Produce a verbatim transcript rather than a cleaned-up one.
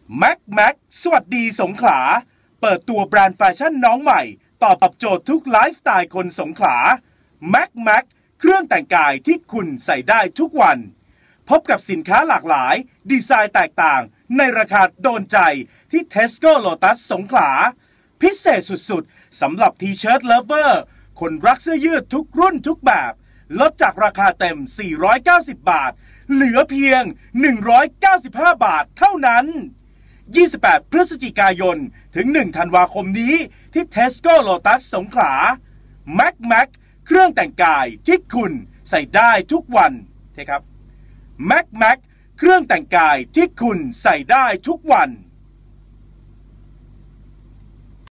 แม็กแม็กสวัสดีสงขลาเปิดตัวแบรนด์แฟชั่นน้องใหม่ตอบโจทย์ทุกไลฟ์สไตล์คนสงขลาแม็กแม็กเครื่องแต่งกายที่คุณใส่ได้ทุกวันพบกับสินค้าหลากหลายดีไซน์แตกต่างในราคาโดนใจที่ Tesco Lotus สงขลาพิเศษสุดๆสำหรับทีเชิ้ตเลิฟเวอร์คนรักเสื้อยืดทุกรุ่นทุกแบบลดจากราคาเต็มสี่ร้อยเก้าสิบบาทเหลือเพียงหนึ่งร้อยเก้าสิบห้าบาทเท่านั้นยี่สิบแปดพฤศจิกายนถึงหนึ่งธันวาคมนี้ที่ Tesco Lotus สงขลา Mac Mac เครื่องแต่งกายที่คุณใส่ได้ทุกวันใช่ครับ Mac Mac เครื่องแต่งกายที่คุณใส่ได้ทุกวัน